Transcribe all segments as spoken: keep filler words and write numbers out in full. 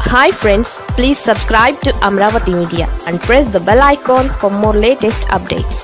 Hi friends, please subscribe to Amravati Media and press the bell icon for more latest updates.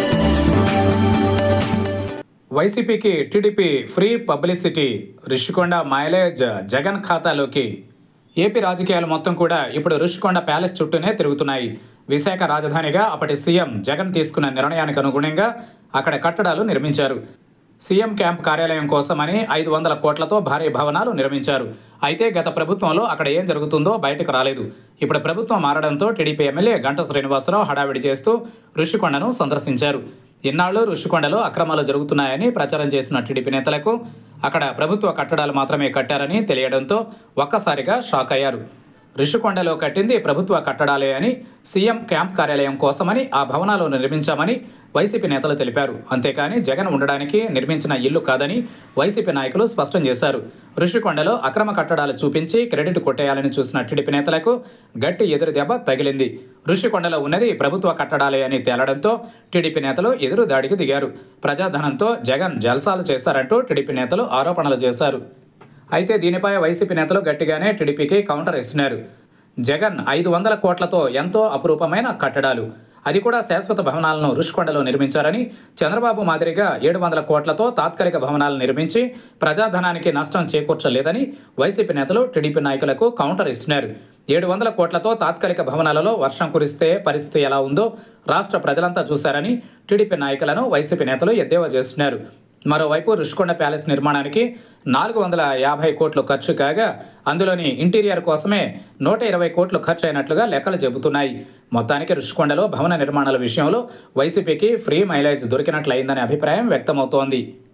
వైసీపీకి TDP free publicity, Rushikonda mileage Jagan ఖాతాలోకి. AP రాజకీయాలు మొత్తం కూడా ఇప్పుడు Rushikonda palace చుట్టూనే తిరుగుతున్నాయి. విశాఖ రాజధానిగా అప్పటి సీఎం జగన్ తీసుకున్న నిర్ణయానికి అనుగుణంగా అక్కడ కట్టడాలు నిర్మించారు. సీఎం క్యాంప్ కార్యాలయం కోసమని ఐదు వందల కోట్లతో భారీ భవనాలు నిర్మించారు. అయితే గత ప్రభుత్వంలో అక్కడ ఏం జరుగుతుందో బయటకు రాలేదు. ఇప్పుడు ప్రభుత్వం మారడంతో టీడీపీ ఎమ్మెల్యే గంటా శ్రీనివాసరావు హడావిడి చేస్తూ రుషికొండను సందర్శించారు. ఇన్నాళ్లు రుషికొండలో అక్రమాలు జరుగుతున్నాయని ప్రచారం చేసిన టీడీపీ నేతలకు అక్కడ ప్రభుత్వ కట్టడాలు మాత్రమే కట్టారని తెలియడంతో ఒక్కసారిగా షాక్ అయ్యారు. రుషికొండలో కట్టింది ప్రభుత్వ కట్టడాలే అని, సీఎం క్యాంప్ కార్యాలయం కోసమని ఆ భవనాలు నిర్మించామని వైసీపీ నేతలు తెలిపారు. అంతేకాని జగన్ ఉండడానికి నిర్మించిన ఇల్లు కాదని వైసీపీ నాయకులు స్పష్టం చేశారు. రుషికొండలో అక్రమ కట్టడాలు చూపించి క్రెడిట్ కొట్టేయాలని చూసిన టీడీపీ నేతలకు గట్టి ఎదురు దెబ్బ తగిలింది. రుషికొండలో ఉన్నది ప్రభుత్వ కట్టడాలే అని తేలడంతో టీడీపీ నేతలు ఎదురు దాడికి దిగారు. ప్రజాధనంతో జగన్ జల్సాలు చేశారంటూ టీడీపీ నేతలు ఆరోపణలు చేశారు. అయితే దీనిపై వైసీపీ నేతలు గట్టిగానే టీడీపీకి కౌంటర్ ఇస్తున్నారు. జగన్ ఐదు వందల కోట్లతో ఎంతో అపురూపమైన కట్టడాలు, అది కూడా శాశ్వత భవనాలను రుషికొండలో నిర్మించారని, చంద్రబాబు మాదిరిగా ఏడు వందల కోట్లతో తాత్కాలిక భవనాలు నిర్మించి ప్రజాధనానికి నష్టం చేకూర్చలేదని వైసీపీ నేతలు టీడీపీ నాయకులకు కౌంటర్ ఇస్తున్నారు. ఏడు వందల కోట్లతో తాత్కాలిక భవనాలలో వర్షం కురిస్తే పరిస్థితి ఎలా ఉందో రాష్ట్ర ప్రజలంతా చూశారని టీడీపీ నాయకులను వైసీపీ నేతలు ఎద్దేవా చేస్తున్నారు. మరోవైపు రుషికొండ ప్యాలెస్ నిర్మాణానికి నాలుగు వందల యాభై కోట్లు ఖర్చు కాగా అందులోని ఇంటీరియర్ కోసమే నూట ఇరవై కోట్లు ఖర్చు అయినట్లుగా లెక్కలు చెబుతున్నాయి. మొత్తానికి రుషికొండలో భవన నిర్మాణాల విషయంలో వైసీపీకి ఫ్రీ మైలేజ్ దొరికినట్లయిందనే అభిప్రాయం వ్యక్తమవుతోంది.